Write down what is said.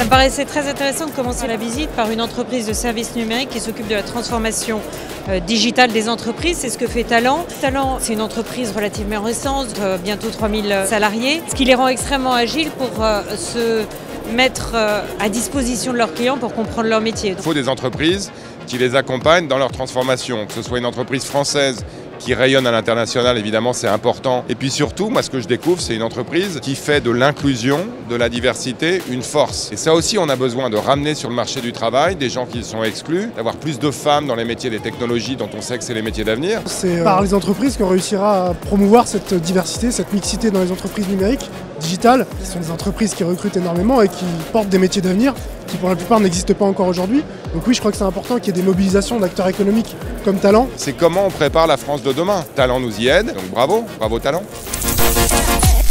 me paraissait très intéressant de commencer la visite par une entreprise de services numériques qui s'occupe de la transformation digitale des entreprises. C'est ce que fait Talent. Talent, c'est une entreprise relativement récente, bientôt 3000 salariés, ce qui les rend extrêmement agiles pour se mettre à disposition de leurs clients pour comprendre leur métier. Il faut des entreprises qui les accompagnent dans leur transformation, que ce soit une entreprise française qui rayonne à l'international, évidemment c'est important. Et puis surtout, moi ce que je découvre, c'est une entreprise qui fait de l'inclusion, de la diversité, une force. Et ça aussi, on a besoin de ramener sur le marché du travail des gens qui sont exclus, d'avoir plus de femmes dans les métiers des technologies dont on sait que c'est les métiers d'avenir. C'est par les entreprises qu'on réussira à promouvoir cette diversité, cette mixité dans les entreprises numériques, digitales. Ce sont des entreprises qui recrutent énormément et qui portent des métiers d'avenir qui pour la plupart n'existent pas encore aujourd'hui. Donc oui, je crois que c'est important qu'il y ait des mobilisations d'acteurs économiques comme Talent. C'est comment on prépare la France de demain. Talent nous y aide, donc bravo, bravo Talent.